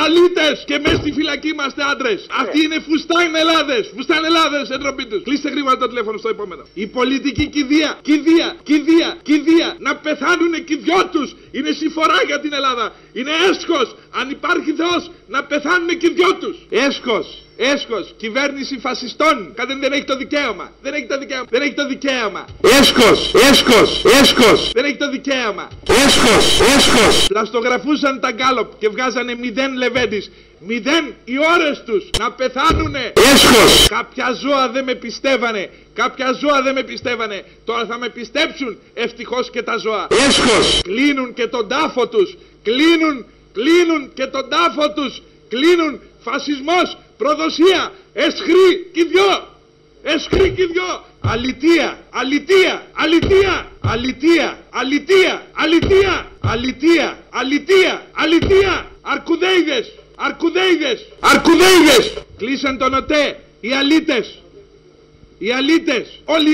αλήτες και μέσα στη φυλακή είμαστε άντρες. Αυτοί είναι φουστανελάδες. Φουστανελάδες, εντροπή τους. Κλείστε γρήγορα το τηλέφωνο στο επόμενο. Η πολιτική κηδεία. Να πεθάνουνε και οι δυο τους. Είναι συμφορά για την Ελλάδα. Είναι έσχος. Αν υπάρχει Θεός, να πεθάνουνε και οι δυο τους. Έσχος, κυβέρνηση φασιστών. Δεν έχει το δικαίωμα. Δεν έχει το δικαίωμα. Έσχος. Δεν έχει το δικαίωμα. Έσχος. Πλαστογραφούσαν τα γκάλοπ και βγάζανε 0 Λεβέντης. 0 οι ώρες τους να πεθάνουνε. Έσχος. Κάποια ζώα δεν με πιστεύανε. Τώρα θα με πιστέψουν ευτυχώς και τα ζώα. Έσχος. Κλείνουν και τον τάφο τους. Κλείνουν φασισμός, προδοσία, εσχρή κι δυο. Αλητεία. Αρκουδέιδες. Κλείσαν τον ΟΤΕ, οι αλήτες, όλη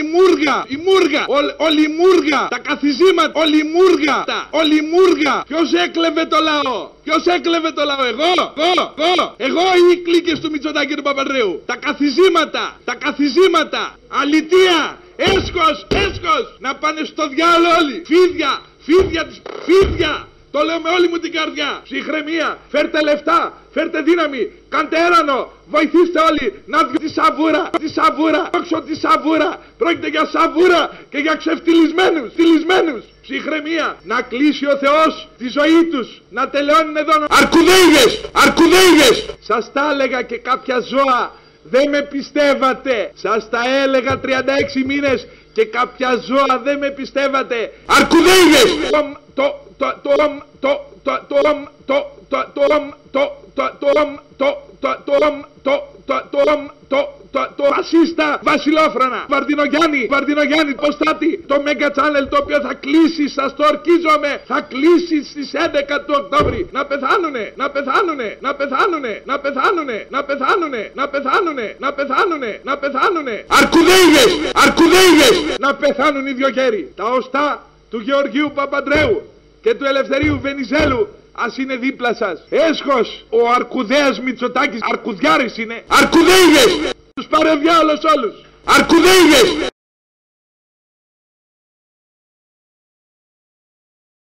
η μούργα, τα καθιζήματα, όλη η μούργα. Ποιος έκλεβε το λαό, εγώ ή οι κλίκες του Μητσοτάκη του Παπανδρέου. Τα καθιζήματα, αλητεία, έσχος, να πάνε στο διάλο όλοι, φίδια. Το λέω με όλη μου την καρδιά. Ψυχραιμία, φέρτε λεφτά, φέρτε δύναμη, κάντε έρανο, βοηθήστε όλοι να βγει τη σαβούρα. Πρόκειται για σαβούρα και για ξεφτυλισμένους. Ψυχραιμία, να κλείσει ο Θεός τη ζωή τους, να τελειώνουν εδώ. Αρκουδέιδες. Σας τα έλεγα και κάποια ζώα, δεν με πιστεύατε. Σας τα έλεγα 36 μήνες και κάποια ζώα δεν με πιστεύατε. Αρκουδέιδες. Το φασίστα Βασιλόφρανα, Βαρδινογιάννη, Ποστάτη, το Mega Channel, το οποίο θα κλείσει, σας το ορκίζομαι, θα κλείσει στις 11 του Οκτώβρη. Να πεθάνουνε. Αρκουδέιδες. Να πεθάνουν οι δυο χέρι. Τα οστά του Γεωργίου Παπανδρέου και του Ελευθερίου Βενιζέλου ας είναι δίπλα σας. Έσχος, ο Αρκουδέας Μητσοτάκης, Αρκουδιάρης είναι. Αρκουδέιδες. Τους πάρε ο διάολος όλους. Αρκουδέιδες.